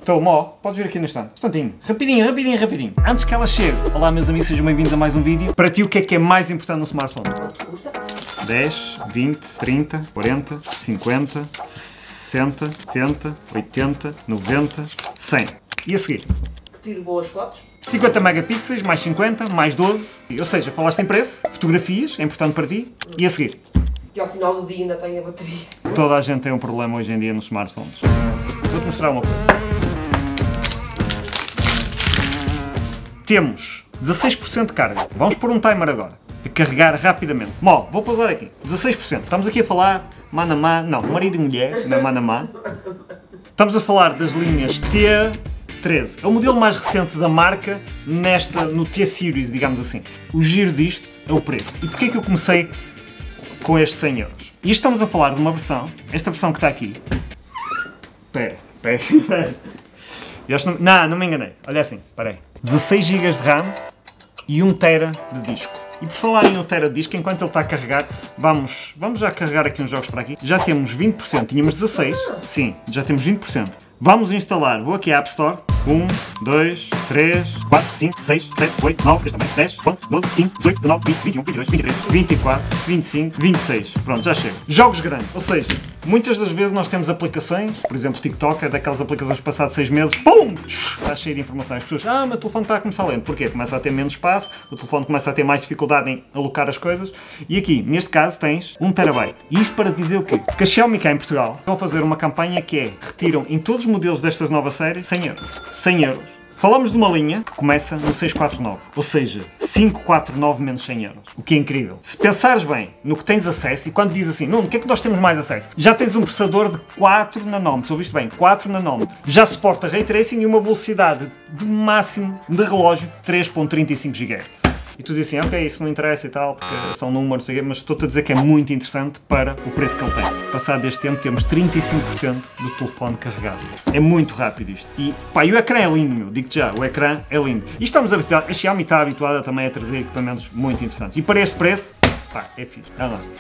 Então, Mó, podes vir aqui neste instantinho. Rapidinho. Antes que ela chegue. Olá, meus amigos, sejam bem-vindos a mais um vídeo. Para ti, o que é mais importante no smartphone? Quanto custa? 10, 20, 30, 40, 50, 60, 70, 80, 90, 100. E a seguir? Que tiro boas fotos. 50 megapixels, mais 50, mais 12. Ou seja, falaste em preço, fotografias, é importante para ti. E a seguir? Que ao final do dia ainda tenho a bateria. Toda a gente tem um problema hoje em dia nos smartphones. Vou-te mostrar uma coisa. Temos 16% de carga. Vamos pôr um timer agora. A carregar rapidamente. Mó, vou pausar aqui. 16%. Estamos aqui a falar mano a mano. Não, marido e mulher, não é mano a mano. Estamos a falar das linhas T13. É o modelo mais recente da marca no T-Series, digamos assim. O giro disto é o preço. E porquê é que eu comecei com estes 100 euros? E estamos a falar de uma versão, esta versão que está aqui. Espera. Não me enganei. Olha assim, espera aí. 16 GB de RAM e 1 TB de disco. E por falar em 1 TB de disco, enquanto ele está a carregar, vamos já carregar aqui uns jogos para aqui. Já temos 20%, tínhamos 16. Sim, já temos 20%. Vamos instalar, vou aqui à App Store. 1, 2, 3, 4, 5, 6, 7, 8, 9, este também, 10, 11, 12, 15, 18, 19, 20, 21, 22, 23, 24, 25, 26. Pronto, já chega. Jogos grandes, ou seja, muitas das vezes nós temos aplicações, por exemplo, TikTok é daquelas aplicações que passados 6 meses, pum! Está cheio de informações. As pessoas, meu telefone está a começar lento. Porquê? Começa a ter menos espaço, o telefone começa a ter mais dificuldade em alocar as coisas. E aqui, neste caso, tens 1 TB. E isto para dizer o quê? Que a Xiaomi cá em Portugal vão fazer uma campanha que é, retiram em todos os modelos destas novas séries 100 euros. 100 euros. Falamos de uma linha que começa no 649, ou seja, 549 menos 100 euros, o que é incrível. Se pensares bem no que tens acesso, e quando dizes assim, Nuno, o que é que nós temos mais acesso? Já tens um processador de 4 nanómetros, ouviste bem, 4 nanómetros. Já suporta Ray Tracing e uma velocidade de máximo de relógio 3.35 GHz. E tu dizes assim, ok, isso não interessa e tal, porque são números, mas estou-te a dizer que é muito interessante para o preço que ele tem. Passado este tempo temos 35% do telefone carregado. É muito rápido isto. E pá, e o ecrã é lindo, meu, digo-te já, o ecrã é lindo. E estamos habituados, a Xiaomi está habituada também a trazer equipamentos muito interessantes. E para este preço, pá, é fixe. Olha lá.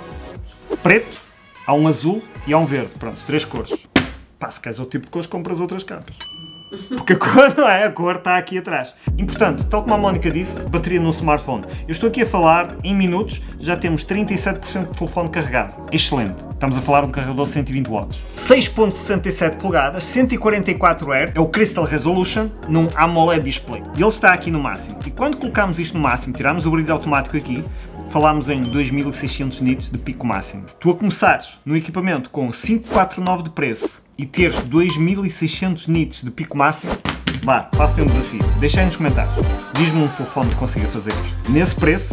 Preto, há um azul e há um verde. Pronto, 3 cores. Pá, se queres outro tipo de cores, compras outras capas. Porque a cor não é, a cor está aqui atrás. Importante, tal como a Mónica disse, bateria no smartphone. Eu estou aqui a falar, em minutos, já temos 37% de telefone carregado. Excelente. Estamos a falar de um carregador de 120 watts. 6.67 polegadas, 144 Hz, é o Crystal Resolution, num AMOLED display. E ele está aqui no máximo. E quando colocamos isto no máximo, tiramos o brilho automático aqui, falámos em 2600 nits de pico máximo. Tu a começares no equipamento com 549 de preço e teres 2600 nits de pico máximo, vá, faço-te um desafio. Deixa aí nos comentários. Diz-me um telefone que consiga fazer isto. Nesse preço,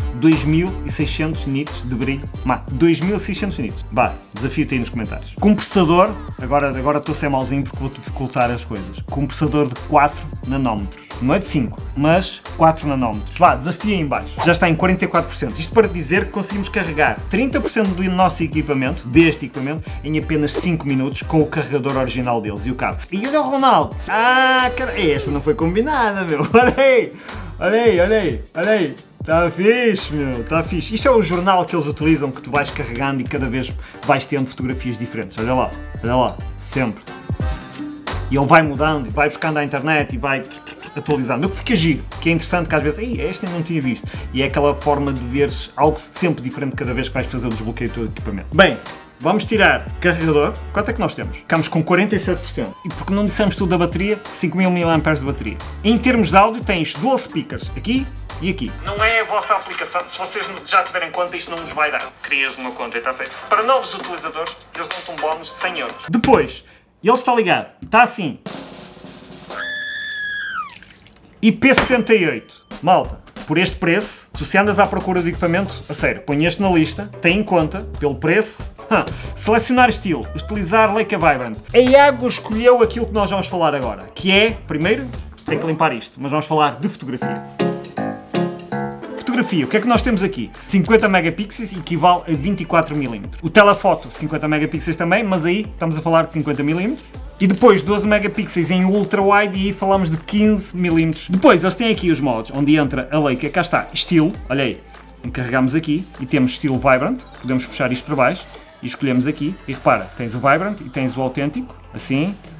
2600 nits de brilho. 2600 nits. Vá, desafio-te aí nos comentários. Compressador, agora estou a ser mauzinho porque vou dificultar as coisas. Compressador de 4 nanómetros. Não é de 5, mas 4 nanómetros. Vá, desafio aí em baixo. Já está em 44%. Isto para dizer que conseguimos carregar 30% do nosso equipamento, deste equipamento, em apenas 5 minutos com o carregador original deles e o cabo. E olha o Ronaldo. Cara, esta não foi combinada, meu. Olha aí. Está fixe, meu, está fixe. Isto é o jornal que eles utilizam, que tu vais carregando e cada vez vais tendo fotografias diferentes. Olha lá, sempre. E ele vai mudando, e vai buscando à internet e vai atualizando. O que fica giro, que é interessante, que às vezes, esta eu não tinha visto. E é aquela forma de veres algo sempre diferente cada vez que vais fazer o desbloqueio do teu equipamento. Bem, vamos tirar carregador. Quanto é que nós temos? Ficamos com 47%. E porque não dissemos tudo da bateria, 5000 mAh de bateria. Em termos de áudio, tens dual speakers, aqui e aqui. Não é a vossa aplicação, se vocês já tiverem conta, isto não nos vai dar. Crias uma conta e está feito. Para novos utilizadores, eles dão-te um bónus de 100 euros. Depois, ele está ligado, está assim. IP68. Malta, por este preço, se andas à procura de equipamento, a sério, põe este na lista, tem em conta, pelo preço, selecionar estilo, utilizar Leica Vibrant. A Iago escolheu aquilo que nós vamos falar agora, que é, primeiro, tem que limpar isto, mas vamos falar de fotografia. Fotografia, o que é que nós temos aqui? 50 megapixels equivale a 24 mm. O telefoto, 50 megapixels também, mas aí estamos a falar de 50 mm. E depois 12 megapixels em ultra wide e aí falamos de 15 mm. Depois eles têm aqui os modos, onde entra a Leica, cá está, estilo, olha aí, carregamos aqui e temos estilo Vibrant, podemos puxar isto para baixo e escolhemos aqui e repara, tens o Vibrant e tens o autêntico, assim,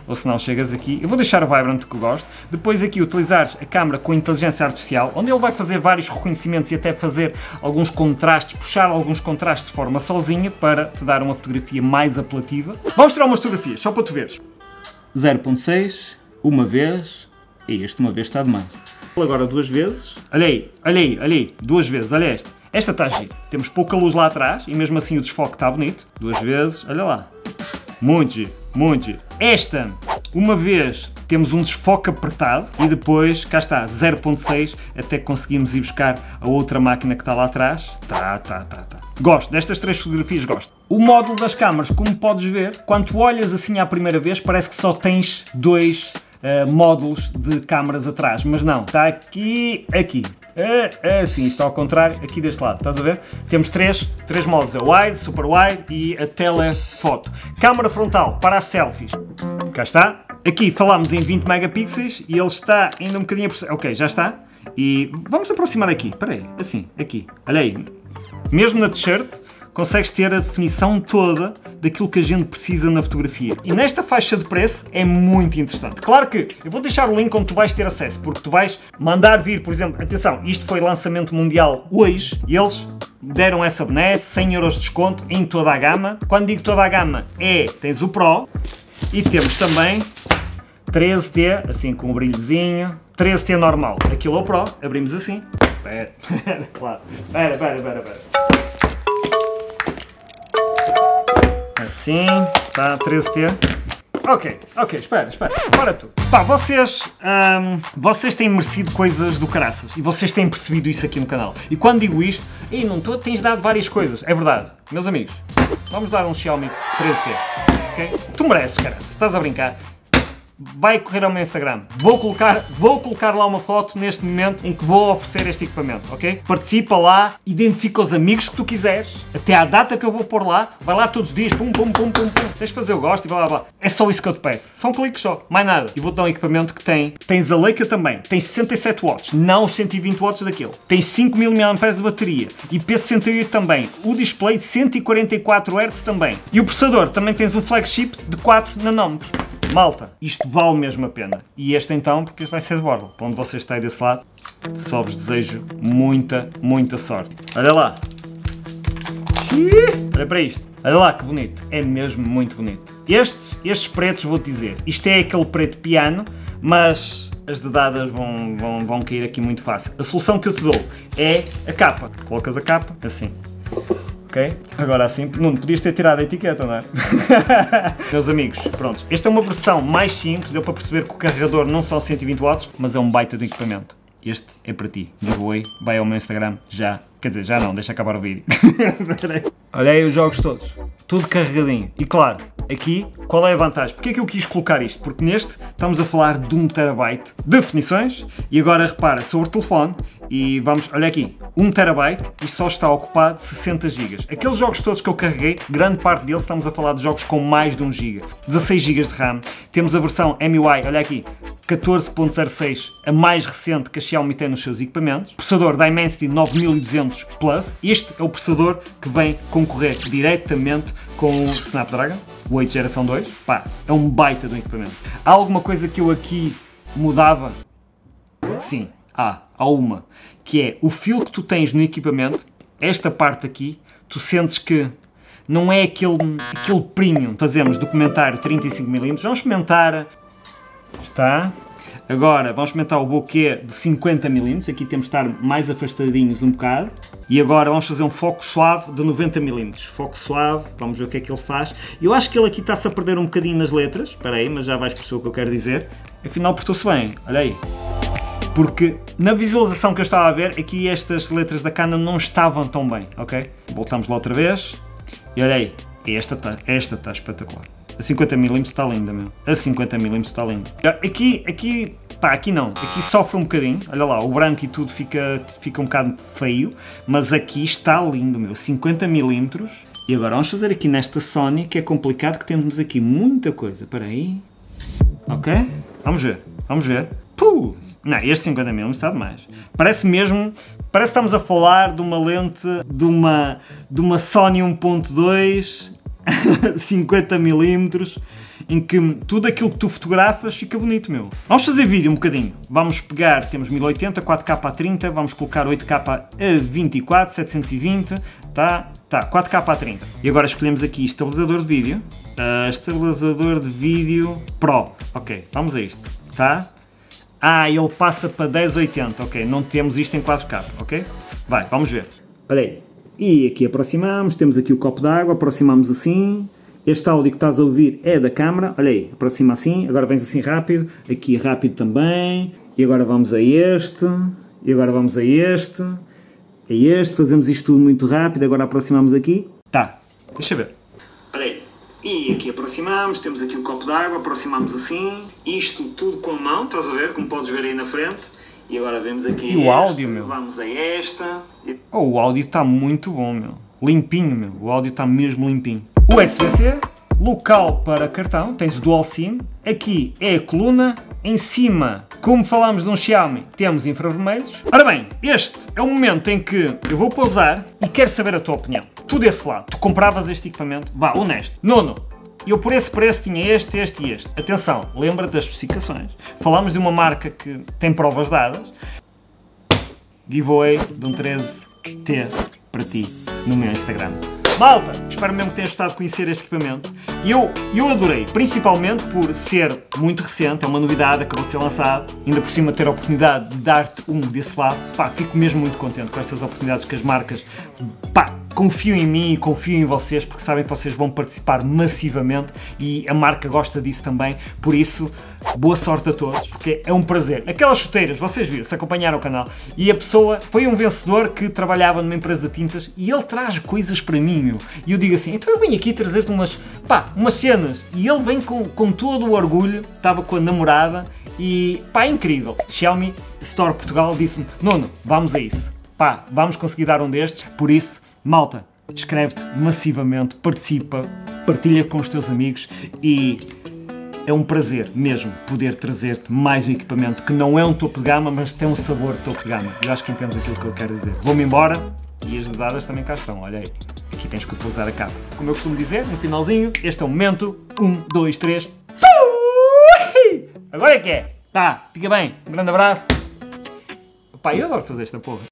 ou se não chegas aqui, eu vou deixar o Vibrant que eu gosto, depois aqui utilizares a câmera com inteligência artificial, onde ele vai fazer vários reconhecimentos e até fazer alguns contrastes, puxar alguns contrastes de forma sozinha para te dar uma fotografia mais apelativa. Vamos tirar umas fotografias, só para tu veres. 0.6, uma vez, e este uma vez está demais. Agora duas vezes, olha aí, duas vezes, olha esta. Esta está gira, temos pouca luz lá atrás e mesmo assim o desfoque está bonito. Duas vezes, olha lá, muito giro, muito giro. Esta, uma vez, temos um desfoque apertado e depois, cá está, 0.6, até que conseguimos ir buscar a outra máquina que está lá atrás. Tá. Gosto, destas três fotografias gosto. O módulo das câmaras, como podes ver, quando tu olhas assim à primeira vez, parece que só tens dois módulos de câmaras atrás, mas não, está aqui. Sim, isto ao contrário, aqui deste lado, estás a ver? Temos três módulos, a wide, super wide e a telefoto. Câmara frontal para as selfies, cá está. Aqui falámos em 20 megapixels e ele está ainda um bocadinho a... Ok, já está. E vamos aproximar aqui, espera aí, assim, aqui, olha aí. Mesmo na t-shirt, consegues ter a definição toda daquilo que a gente precisa na fotografia. E nesta faixa de preço é muito interessante. Claro que eu vou deixar o link onde tu vais ter acesso, porque tu vais mandar vir, por exemplo, atenção, isto foi lançamento mundial hoje, e eles deram essa benesse, 100 € de desconto em toda a gama. Quando digo toda a gama, tens o Pro, e temos também 13T, assim com o brilhozinho, 13T normal. Aquilo é o Pro, abrimos assim. Claro, espera. Assim, tá, 13T. Ok, espera, para tu. Pá, vocês têm merecido coisas do caraças e vocês têm percebido isso aqui no canal. E quando digo isto, tens dado várias coisas, é verdade. Meus amigos, vamos dar um Xiaomi 13T, ok? Tu mereces, caraças, estás a brincar? Vai correr ao meu Instagram. Vou colocar lá uma foto neste momento em que vou oferecer este equipamento, ok? Participa lá, identifica os amigos que tu quiseres, até à data que eu vou pôr lá, vai lá todos os dias, pum. Tens de fazer o gosto e blá. É só isso que eu te peço. São cliques só, mais nada. E vou-te dar um equipamento que tens a Leica também, tens 67 watts, não os 120 watts daquele. Tens 5000 mAh de bateria, IP68 também, o display de 144 Hz também. E o processador, também tens um flagship de 4 nanómetros. Malta, isto vale mesmo a pena. E este então, porque este vai ser de borla. Para onde vocês estão desse lado, só vos desejo muita sorte. Olha lá. Olha para isto. Olha lá que bonito. É mesmo muito bonito. Estes pretos, vou-te dizer, isto é aquele preto piano, mas as dedadas vão cair aqui muito fácil. A solução que eu te dou é a capa. Colocas a capa assim. Ok? Agora assim, Nuno, podias ter tirado a etiqueta, não é? Meus amigos, pronto. Esta é uma versão mais simples, deu para perceber que o carregador não são 120 watts, mas é um baita do equipamento. Este é para ti. Giveaway, vai ao meu Instagram já. Quer dizer, já não, deixa acabar o vídeo. Olha aí os jogos todos. Tudo carregadinho. E claro, aqui, qual é a vantagem? Porque é que eu quis colocar isto? Porque neste estamos a falar de 1 TB de definições. E agora repara, sobre o telefone, e vamos, olha aqui, 1 TB e só está ocupado 60 GB. Aqueles jogos todos que eu carreguei, grande parte deles estamos a falar de jogos com mais de 1 GB. 16 GB de RAM. Temos a versão MIUI, olha aqui, 14.06, a mais recente que a Xiaomi tem nos seus equipamentos. Processador Dimensity 9200 Plus. Este é o processador que vem concorrer diretamente com o Snapdragon 8 geração 2. Pá, é um baita do equipamento. Há alguma coisa que eu aqui mudava? Sim, há uma. Que é o fio que tu tens no equipamento, esta parte aqui, tu sentes que não é aquele premium. Fazemos documentário 35mm, vamos experimentar. Está. Agora vamos experimentar o bokeh de 50mm, aqui temos de estar mais afastadinhos um bocado. E agora vamos fazer um foco suave de 90mm. Foco suave, vamos ver o que é que ele faz. Eu acho que ele aqui está-se a perder um bocadinho nas letras, espera aí, mas já vais perceber o que eu quero dizer. Afinal portou-se bem, olha aí. Porque na visualização que eu estava a ver, aqui estas letras da Canon não estavam tão bem, ok? Voltamos lá outra vez. E olha aí, esta está espetacular. A 50mm está linda, meu. A 50mm está linda. Aqui, pá, aqui não. Aqui sofre um bocadinho. Olha lá, o branco e tudo fica um bocado feio. Mas aqui está lindo, meu. 50mm. E agora vamos fazer aqui nesta Sony, que é complicado, que temos aqui muita coisa. Espera aí. Ok? Vamos ver. Puh! Não, este 50mm está demais. Parece que estamos a falar de uma lente, de uma Sony 1.2... 50mm em que tudo aquilo que tu fotografas fica bonito, meu. Vamos fazer vídeo um bocadinho. Vamos pegar, temos 1080, 4K a 30, vamos colocar 8K a 24, 720, tá, 4K a 30. E agora escolhemos aqui estabilizador de vídeo, estabilizador de vídeo Pro. Ok, vamos a isto, tá? Ele passa para 1080, ok, não temos isto em 4K, ok? Vai, vamos ver. Olha aí. E aqui aproximamos, temos aqui o copo d'água, aproximamos assim. Este áudio que estás a ouvir é da câmara, olha aí, aproxima assim, agora vens assim rápido, aqui rápido também. E agora vamos a este, e agora vamos a este, fazemos isto tudo muito rápido, agora aproximamos aqui. Tá, deixa ver. Olha aí. E aqui aproximamos, temos aqui um copo d'água, aproximamos assim, isto tudo com a mão, estás a ver, como podes ver aí na frente. E agora vemos aqui e o áudio, meu. Vamos a esta. O áudio está muito bom, meu. Limpinho, meu. O áudio está mesmo limpinho. USB-C, local para cartão, tens Dual SIM. Aqui é a coluna, em cima, como falámos de um Xiaomi, temos infravermelhos. Ora bem, este é o momento em que eu vou pausar e quero saber a tua opinião. Tu desse lado, tu compravas este equipamento? Vá, honesto. Nono, eu por esse preço tinha este e este. Atenção, lembra-te das especificações. Falámos de uma marca que tem provas dadas. Giveaway de um 13T para ti no meu Instagram. Malta, espero mesmo que tenhas gostado de conhecer este equipamento. Eu adorei, principalmente por ser muito recente, é uma novidade, acabou de ser lançado. Ainda por cima ter a oportunidade de dar-te um desse lado. Pá, fico mesmo muito contente com estas oportunidades que as marcas, pá, confio em mim e confio em vocês, porque sabem que vocês vão participar massivamente e a marca gosta disso também. Por isso, boa sorte a todos, porque é um prazer. Aquelas chuteiras, vocês viram, se acompanharam o canal, e a pessoa foi um vencedor que trabalhava numa empresa de tintas e ele traz coisas para mim, meu. E eu digo assim, então eu vim aqui trazer-te umas cenas. E ele vem com todo o orgulho, estava com a namorada e, pá, é incrível. Xiaomi Store Portugal disse-me, Nuno, vamos a isso. Pá, vamos conseguir dar um destes, por isso, malta, inscreve-te massivamente, participa, partilha com os teus amigos e é um prazer mesmo poder trazer-te mais um equipamento que não é um topo de gama, mas tem um sabor de topo de gama. Eu acho que entendes aquilo que eu quero dizer. Vou-me embora e as dadas também cá estão, olha aí. Aqui tens que pousar a capa. Como eu costumo dizer, no finalzinho, este é o momento. 1, 2, 3. Agora é que é. Tá, fica bem. Um grande abraço. Pá, eu adoro fazer esta porra.